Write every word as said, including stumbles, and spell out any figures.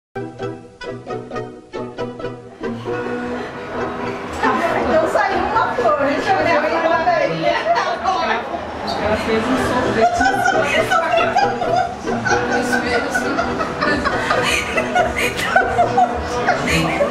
Então saiu uma flor. Deixa eu ver a padaria. Acho que ela fez um sorvete. Os meus.